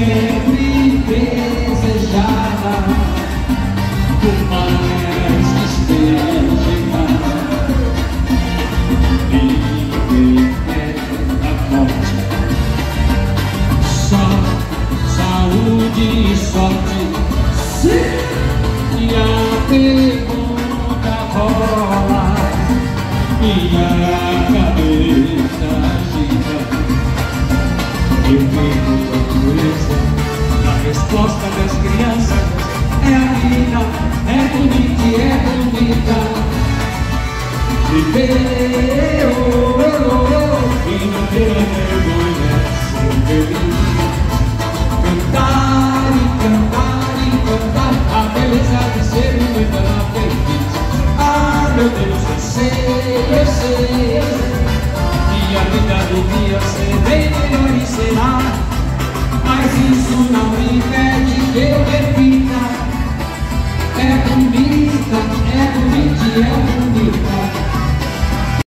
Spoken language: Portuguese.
sempre desejada, por mais que esteja errada. Ninguém quer a morte, só saúde e sorte. Sim. E a pergunta rola e a cabeça agita. Eu vejo a coisa, a resposta das crianças é a vida, é bonita e é bonita. Viver, e não ter vergonha de ser feliz. Cantar e cantar e cantar a beleza de ser humana feliz. Ah, meu Deus, eu sei que a vida devia ser bem melhor e será, mas isso não me impede que eu repita. É bonita e é